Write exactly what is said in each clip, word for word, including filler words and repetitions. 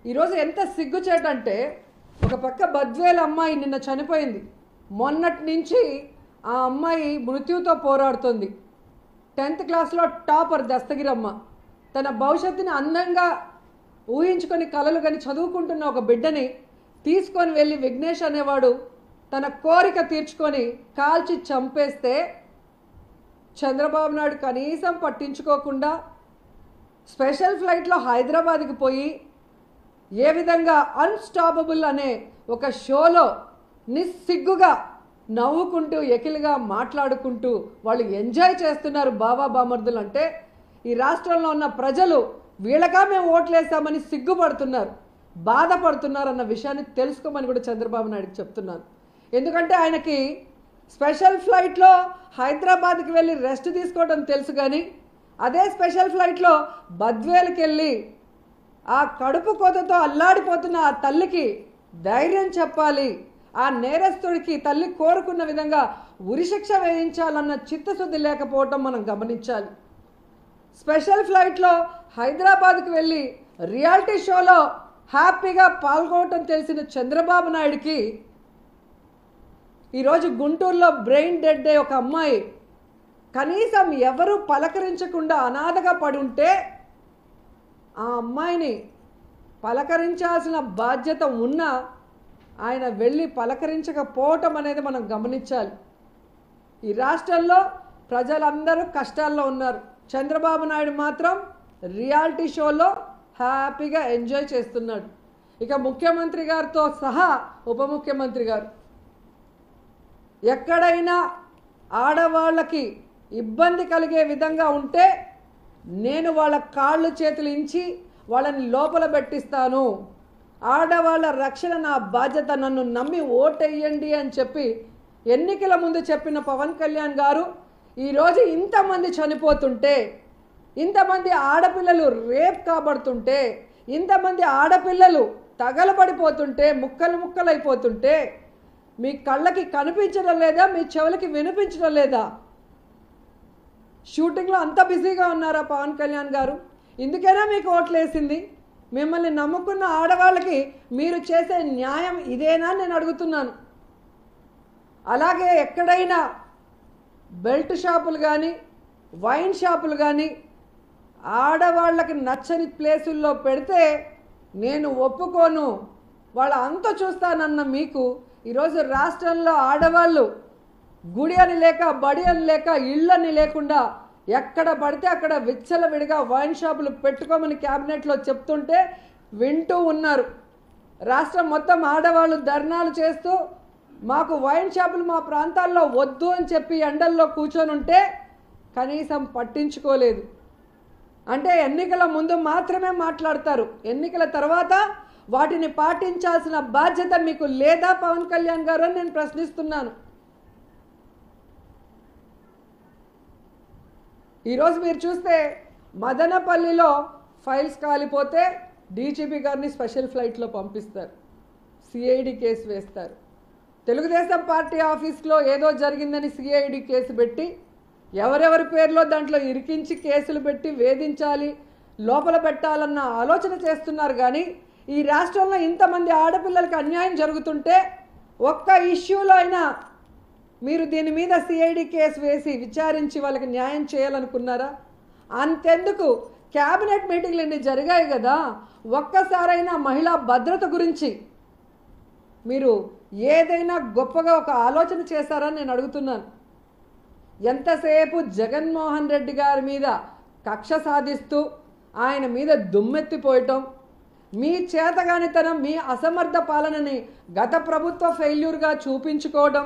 ఈరోజు ఎంత సిగ్గుచేటంటే ఒక పక్క బద్వేల్ అమ్మాయి నిన్న చనిపోయింది. మొన్నటి నుంచి ఆ అమ్మాయి మృత్యుతో పోరాడుతుంది. టెన్త్ క్లాస్లో టాపర్ దస్తగిరమ్మ తన భవిష్యత్తుని అందంగా ఊహించుకొని కలలు కానీ చదువుకుంటున్న ఒక బిడ్డని తీసుకొని వెళ్ళి విఘ్నేష్ అనేవాడు తన కోరిక తీర్చుకొని కాల్చి చంపేస్తే చంద్రబాబు నాయుడు కనీసం పట్టించుకోకుండా స్పెషల్ ఫ్లైట్లో హైదరాబాద్కి పోయి ఏ విధంగా అన్స్టాపబుల్ అనే ఒక షోలో నిస్సిగ్గుగా నవ్వుకుంటూ ఎకిలిగా మాట్లాడుకుంటూ వాళ్ళు ఎంజాయ్ చేస్తున్నారు బాబా బామర్దులు. అంటే ఈ రాష్ట్రంలో ఉన్న ప్రజలు వీళ్ళగా మేము ఓట్లేస్తామని సిగ్గుపడుతున్నారు, బాధపడుతున్నారు అన్న విషయాన్ని తెలుసుకోమని కూడా చంద్రబాబు నాయుడుకి చెప్తున్నాను. ఎందుకంటే ఆయనకి స్పెషల్ ఫ్లైట్లో హైదరాబాద్కి వెళ్ళి రెస్ట్ తీసుకోవడం తెలుసు, కానీ అదే స్పెషల్ ఫ్లైట్లో బద్వేలుకి వెళ్ళి ఆ కడుపు కోతతో అల్లాడిపోతున్న ఆ తల్లికి ధైర్యం చెప్పాలి, ఆ నేరస్తుడికి తల్లి కోరుకున్న విధంగా ఉరిశిక్ష వేయించాలన్న చిత్తశుద్ధి లేకపోవటం మనం గమనించాలి. స్పెషల్ ఫ్లైట్లో హైదరాబాద్కి వెళ్ళి రియాలిటీ షోలో హ్యాపీగా పాల్గొనటం తెలిసిన చంద్రబాబు నాయుడికి ఈరోజు గుంటూరులో బ్రెయిన్ డెడ్ డే ఒక అమ్మాయి కనీసం ఎవరు పలకరించకుండా అనాథగా పడి ఉంటే ఆ అమ్మాయిని పలకరించాల్సిన బాధ్యత ఉన్నా ఆయన వెళ్ళి పలకరించకపోవటం అనేది మనం గమనించాలి. ఈ రాష్ట్రంలో ప్రజలందరూ కష్టాల్లో ఉన్నారు. చంద్రబాబు నాయుడు మాత్రం రియాలిటీ షోలో హ్యాపీగా ఎంజాయ్ చేస్తున్నాడు. ఇక ముఖ్యమంత్రి గారితో సహా ఉప ముఖ్యమంత్రి గారు ఎక్కడైనా ఆడవాళ్ళకి ఇబ్బంది కలిగే విధంగా ఉంటే నేను వాళ్ళ కాళ్ళు చేతులు ఇంచి వాళ్ళని లోపల పెట్టిస్తాను, ఆడవాళ్ళ రక్షణ నా బాధ్యత, నన్ను నమ్మి ఓటెయ్యండి అని చెప్పి ఎన్నికల ముందు చెప్పిన పవన్ కళ్యాణ్ గారు ఈరోజు ఇంతమంది చనిపోతుంటే, ఇంతమంది ఆడపిల్లలు రేప్ కాబడుతుంటే, ఇంతమంది ఆడపిల్లలు తగలబడిపోతుంటే, ముక్కలు ముక్కలైపోతుంటే మీ కళ్ళకి కనిపించడం లేదా, మీ చెవులకి వినిపించడం లేదా? షూటింగ్లో అంత బిజీగా ఉన్నారా పవన్ కళ్యాణ్ గారు? ఇందుకైనా మీకు ఓట్లు వేసింది. మిమ్మల్ని నమ్ముకున్న ఆడవాళ్ళకి మీరు చేసే న్యాయం ఇదేనా నేను అడుగుతున్నాను. అలాగే ఎక్కడైనా బెల్ట్ షాపులు కానీ వైన్ షాపులు కానీ ఆడవాళ్ళకి నచ్చని ప్లేసుల్లో పెడితే నేను ఒప్పుకోను, వాళ్ళ అంత చూస్తానన్న మీకు ఈరోజు రాష్ట్రంలో ఆడవాళ్ళు గుడి అని లేక బడి అని లేక ఇళ్ళని లేకుండా ఎక్కడ పడితే అక్కడ విచ్చలవిడిగా వైన్ షాపులు పెట్టుకోమని క్యాబినెట్లో చెప్తుంటే వింటూ ఉన్నారు. రాష్ట్రం మొత్తం ఆడవాళ్ళు ధర్నాలు చేస్తూ మాకు వైన్ షాపులు మా ప్రాంతాల్లో వద్దు అని చెప్పి ఎండల్లో కూర్చొని ఉంటే కనీసం పట్టించుకోలేదు. అంటే ఎన్నికల ముందు మాత్రమే మాట్లాడతారు, ఎన్నికల తర్వాత వాటిని పాటించాల్సిన బాధ్యత మీకు లేదా పవన్ కళ్యాణ్ గారు అని నేను ప్రశ్నిస్తున్నాను. ఈరోజు మీరు చూస్తే మదనపల్లిలో ఫైల్స్ కాలిపోతే డీజీపీ గారిని స్పెషల్ ఫ్లైట్లో పంపిస్తారు, సిఐడి కేసు వేస్తారు. తెలుగుదేశం పార్టీ ఆఫీస్లో ఏదో జరిగిందని సిఐడి కేసు పెట్టి ఎవరెవరి పేర్లో దాంట్లో ఇరికించి కేసులు పెట్టి వేధించాలి, లోపల పెట్టాలన్న ఆలోచన చేస్తున్నారు. కానీ ఈ రాష్ట్రంలో ఇంతమంది ఆడపిల్లలకి అన్యాయం జరుగుతుంటే ఒక్క ఇష్యూలో అయినా మీరు దీని మీద సిఐడి కేసు వేసి విచారించి వాళ్ళకి న్యాయం చేయాలనుకున్నారా? అంతెందుకు క్యాబినెట్ మీటింగ్లు ఇన్ని జరిగాయి కదా, ఒక్కసారైనా మహిళా భద్రత గురించి మీరు ఏదైనా గొప్పగా ఒక ఆలోచన చేశారని నేను అడుగుతున్నాను. ఎంతసేపు జగన్మోహన్ రెడ్డి గారి మీద కక్ష సాధిస్తూ ఆయన మీద దుమ్మెత్తిపోయటం, మీ చేతగానితనం, మీ అసమర్థ పాలనని గత ప్రభుత్వ ఫెయిల్యూర్గా చూపించుకోవడం,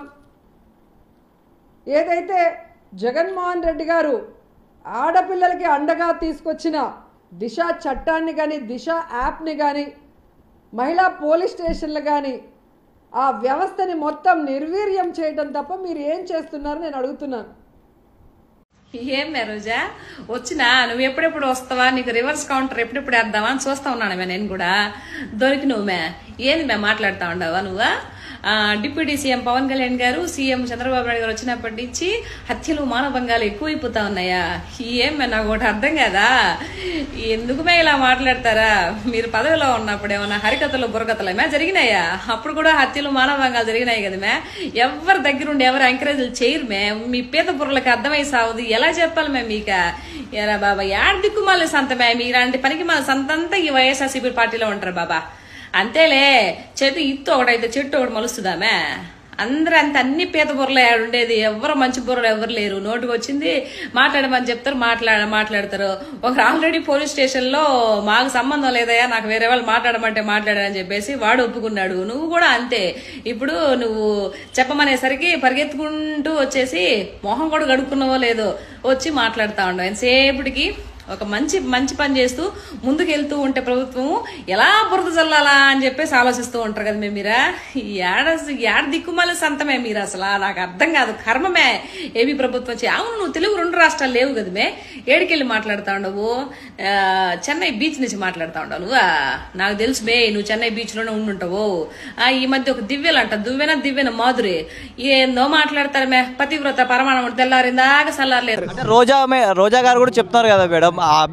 ఏదైతే జగన్మోహన్ రెడ్డి గారు ఆడపిల్లలకి అండగా తీసుకొచ్చిన దిశ చట్టాన్ని కానీ దిశ యాప్ని కానీ మహిళా పోలీస్ స్టేషన్లు కానీ ఆ వ్యవస్థని మొత్తం నిర్వీర్యం చేయడం తప్ప మీరు ఏం చేస్తున్నారు నేను అడుగుతున్నాను. ఏం మే రోజా వచ్చినా నువ్వు ఎప్పుడెప్పుడు వస్తావా, నీకు రివర్స్ కౌంటర్ ఎప్పుడెప్పుడు వేద్దావా అని చూస్తా ఉన్నాను మే. నేను కూడా దొరికి నువ్వు మే ఏంది మే మాట్లాడుతూ ఉండవా నువ్వు? డిప్యూటీ సీఎం పవన్ కళ్యాణ్ గారు, సీఎం చంద్రబాబు నాయుడు గారు వచ్చినప్పటి నుంచి హత్యలు మానభంగాలు ఎక్కువైపోతా ఉన్నాయా? ఏం నాకు ఒకటి అర్థం కదా, ఎందుకుమే ఇలా మాట్లాడతారా? మీరు పదవిలో ఉన్నప్పుడు ఏమన్నా హరికథలు బుర్రకథలు జరిగినాయా? అప్పుడు కూడా హత్యలు మానభంగాలు జరిగినాయి కదా మే. ఎవరి దగ్గరుండి ఎవరు ఎంకరేజ్లు చేయరు మే. మీ పీత బుర్రలకు అర్థమై సాగుది. ఎలా చెప్పాలి మే మీక? ఎరా బాబా, యాడ్ దిక్కుమాలి సంతమే. మీలాంటి పనికి మన సంతంతా ఈ వైఎస్ఆర్సీపీ పార్టీలో ఉంటారు బాబా. అంతేలే, చెట్టు ఇత్తు ఒకటైతే చెట్టు ఒకటి మలుస్తుందామే. అందరూ అంత అన్ని పీత బుర్రలు ఉండేది. ఎవరు మంచి బుర్రలు ఎవరు లేరు. నోటుకు వచ్చింది మాట్లాడమని చెప్తారు, మాట్లాడ మాట్లాడతారు. ఒకరు ఆల్రెడీ పోలీస్ స్టేషన్ లో మాకు సంబంధం లేదయా, నాకు వేరే వాళ్ళు మాట్లాడమంటే మాట్లాడారని చెప్పేసి వాడు ఒప్పుకున్నాడు. నువ్వు కూడా అంతే. ఇప్పుడు నువ్వు చెప్పమనేసరికి పరిగెత్తుకుంటూ వచ్చేసి మొహం కూడా గడుక్కున్నావో లేదో వచ్చి మాట్లాడుతా ఉండవు. ఎంతసేపటికి ఒక మంచి మంచి పని చేస్తూ ముందుకు వెళ్తూ ఉంటే ప్రభుత్వం ఎలా బురద చల్లాలా అని చెప్పేసి ఆలోచిస్తూ ఉంటారు కదా మేము. మీరా ఏడ ఏడ దిక్కుమాల సంతమే మీరు. అసలు నాకు అర్థం కాదు, కర్మమే ఏపీ ప్రభుత్వం చే. అవును, నువ్వు తెలుగు రెండు రాష్ట్రాలు లేవు కదా మే. ఏడికెళ్ళి మాట్లాడుతా ఉండవు? చెన్నై బీచ్ నుంచి మాట్లాడుతా ఉండవు నువ్వు. నాకు తెలుసు మే, నువ్వు చెన్నై బీచ్ లోనే ఉండుంటావు. ఈ మధ్య ఒక దివ్యలు అంట, దువ్వెన దివ్యన మాధురి ఏందో మాట్లాడతారు మే. పతివ్రత పరమాణం తెల్లారిందాక సల్లారలేదు. రోజా రోజా గారు కూడా చెప్తున్నారు కదా మేడం,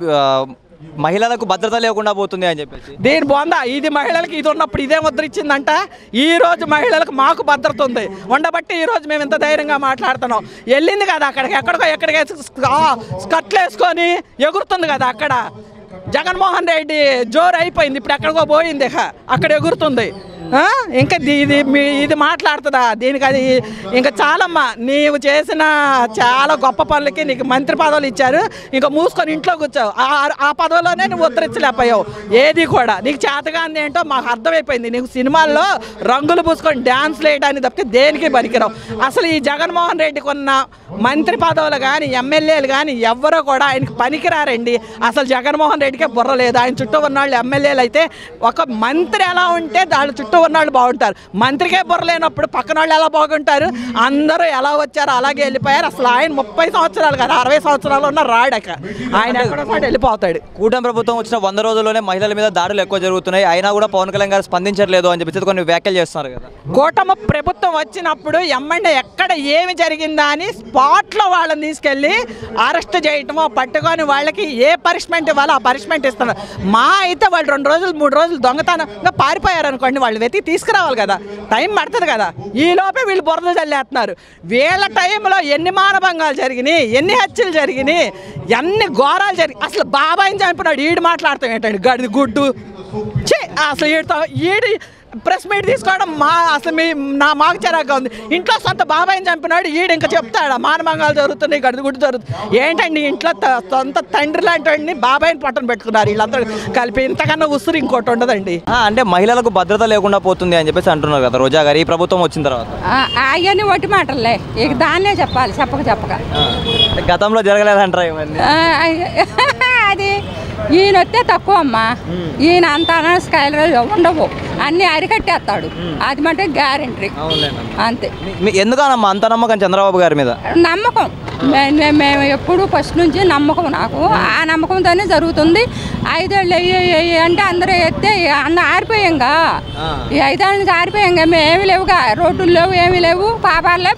మహిళలకు భద్రత లేకుండా పోతుంది అని చెప్పేసి. దీని బొంద ఇది మహిళలకు ఇది ఉన్నప్పుడు ఇదే ముద్ర ఇచ్చిందంట. ఈ రోజు మహిళలకు మాకు భద్రత ఉంది ఉండబట్టి ఈ రోజు మేము ఇంత ధైర్యంగా మాట్లాడుతున్నాం. వెళ్ళింది కదా అక్కడికి, ఎక్కడికో ఎక్కడికి స్కట్లు వేసుకొని ఎగురుతుంది కదా అక్కడ. జగన్మోహన్ రెడ్డి జోరు అయిపోయింది, ఇప్పుడు ఎక్కడికో పోయింది, అక్కడ ఎగురుతుంది. ఇంకా ఇది ఇది మాట్లాడుతుందా? దీనికి అది ఇంకా చాలమ్మా. నీవు చేసిన చాలా గొప్ప పనులకి నీకు మంత్రి పదవులు ఇచ్చారు, ఇంకా మూసుకొని ఇంట్లో కూర్చోవు. ఆ పదవిలోనే నువ్వు ఉత్తరించలేకపోయావు. ఏది కూడా నీకు చేతగాంది ఏంటో మాకు అర్థమైపోయింది. నీకు సినిమాల్లో రంగులు పూసుకొని డ్యాన్స్ వేయడానికి తప్పితే దేనికి పనికిరావు. అసలు ఈ జగన్మోహన్ రెడ్డికి ఉన్న మంత్రి పదవులు కానీ ఎమ్మెల్యేలు కానీ ఎవ్వరూ కూడా ఆయనకి పనికిరారండి. అసలు జగన్మోహన్ రెడ్డికే బుర్ర లేదు. ఆయన చుట్టూ ఉన్నవాళ్ళు ఎమ్మెల్యేలు అయితే ఒక మంత్రి ఎలా ఉంటే వాళ్ళ చుట్టూ ఉన్నవాళ్ళు బాగుంటారు. మంత్రికే బుర్ర లేనప్పుడు పక్కన వాళ్ళు ఎలా బాగుంటారు? అందరూ ఎలా వచ్చారో అలాగే వెళ్ళిపోయారు. అసలు ఆయన ముప్పై సంవత్సరాలు కదా అరవై సంవత్సరాలు ఉన్న రాడక ఆయన ఎక్కడో వెళ్ళిపోతాడు. కూటమి ప్రభుత్వం వచ్చిన వంద రోజుల్లోనే మహిళల మీద దాడులు ఎక్కువ జరుగుతున్నాయి, అయినా కూడా పవన్ కళ్యాణ్ గారు స్పందించట్లేదు అని చెప్పి కొన్ని వ్యాఖ్యలు చేస్తున్నారు కదా. కూటమి ప్రభుత్వం వచ్చినప్పుడు ఎమ్మెల్యే ఎక్కడ ఏమి జరిగిందా అని స్పాట్లో వాళ్ళని తీసుకెళ్ళి అరెస్ట్ చేయటమో పట్టుకొని వాళ్ళకి ఏ పనిష్మెంట్ ఇవ్వాలో ఆ పనిష్మెంట్ ఇస్తున్నారు. మా అయితే వాళ్ళు రెండు రోజులు మూడు రోజులు దొంగతనంగా పారిపోయారు అనుకోండి, వాళ్ళు వెతికి తీసుకురావాలి కదా, టైం పడుతుంది కదా. ఈ లోపే వీళ్ళు బురద చల్లేస్తున్నారు. వీళ్ళ టైంలో ఎన్ని మానభంగాలు జరిగినాయి, ఎన్ని హత్యలు జరిగినాయి, ఎన్ని ఘోరాలు జరిగి. అసలు బాబాయిని చంపినాడు ఈడు మాట్లాడతాం ఏంటండి గడిది గుడ్డు. చే అసలు ఈడుతో ఈడి ప్రెస్ మీట్ తీసుకోవడం మా అసలు మీ నా మాకు చిరాగ్గా ఉంది. ఇంట్లో సొంత బాబాయిని చంపినాడు ఈడు ఇంకా చెప్తాడా మానభంగాలు జరుగుతున్నాయి, గడిది గుడ్డు జరుగుతుంది. ఏంటండి ఇంట్లో సొంత తండ్రి లాంటి వాడిని బాబాయిని పట్టణ పెట్టుకున్నారు వీళ్ళందరూ కలిపి. ఇంతకన్నా ఉసురు ఇంకోటి ఉండదండి. అంటే మహిళలకు భద్రత లేకుండా పోతుంది అని చెప్పేసి అంటున్నారు కదా రోజా గారు ఈ ప్రభుత్వం వచ్చిన తర్వాత. అవన్నీ ఒట్టి మాటలే, ఇక దాన్నే చెప్పాలి చెప్పక చెప్పక. గతంలో జరగలేదంటారా ఇవన్నీ? అది ఈయన వస్తే తక్కువ అమ్మా. ఈయన అంత అనస్కాయలు ఉండవు, అన్ని అరికట్టేస్తాడు. అది మటుకు గ్యారెంటీ అంతే. ఎందుకనమ్మా అంత నమ్మకం చంద్రబాబు గారి మీద? నమ్మకం మేము ఎప్పుడు ఫస్ట్ నుంచి నమ్మకం నాకు. ఆ నమ్మకంతోనే జరుగుతుంది. ఐదేళ్ళు అయ్యి అంటే అందరూ ఎత్తే అందరూ ఆరిపోయాంగా. ఈ ఐదేళ్ళ నుంచి ఆరిపోయాంగా. మేము ఏమి లేవుగా, రోడ్లు లేవు, ఏమీ లేవు, పాపాలు లేవు,